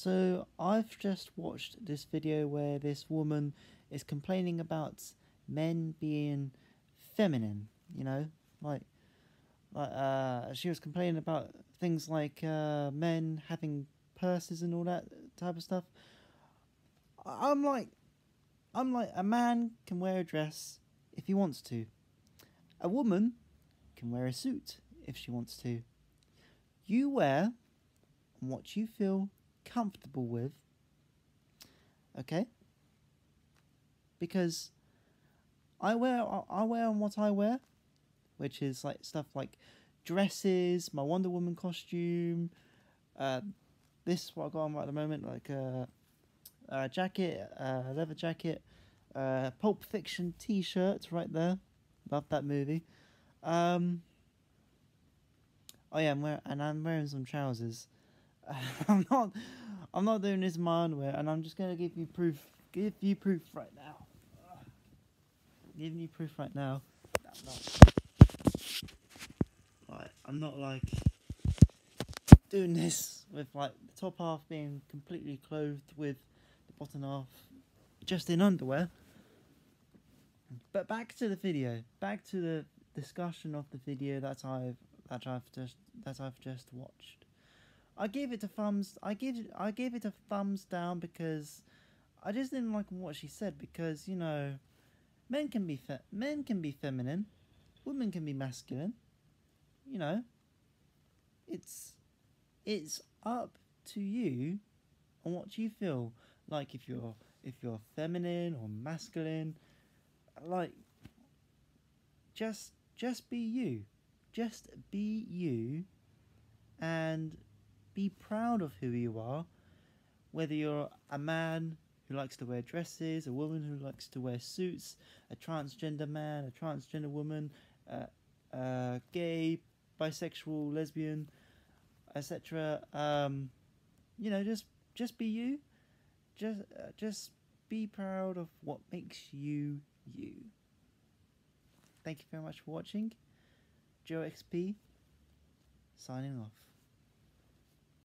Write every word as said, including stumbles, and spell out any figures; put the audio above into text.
So I've just watched this video where this woman is complaining about men being feminine, you know, like, like uh, she was complaining about things like uh, men having purses and all that type of stuff. I- I'm like, I'm like, a man can wear a dress if he wants to. A woman can wear a suit if she wants to. You wear what you feel comfortable with, okay? Because I wear I wear what I wear, which is like stuff like dresses, my Wonder Woman costume, uh, this is what I got on right at the moment, like a, a jacket, a leather jacket, uh, Pulp Fiction T-shirt right there. Love that movie. Um, oh yeah, I'm wearing, and I'm wearing some trousers. I'm not, I'm not doing this in my underwear, and I'm just gonna give you proof. Give you proof right now. Giving you proof right now. That I'm not, like, I'm not like doing this with like the top half being completely clothed with the bottom half just in underwear. But back to the video. Back to the discussion of the video that I've that I've just that I've just watched. I gave it a thumbs. I give it. I gave it a thumbs down because I just didn't like what she said. Because you know, men can be fe- men can be feminine, women can be masculine. You know, it's it's up to you on what you feel like. If you're if you're feminine or masculine, like just just be you, just be you, and be proud of who you are. Whether you're a man who likes to wear dresses, a woman who likes to wear suits, a transgender man, a transgender woman, uh, uh, gay, bisexual, lesbian, et cetera. Um, you know, just just be you. Just uh, just be proud of what makes you you. Thank you very much for watching. Joe X P signing off.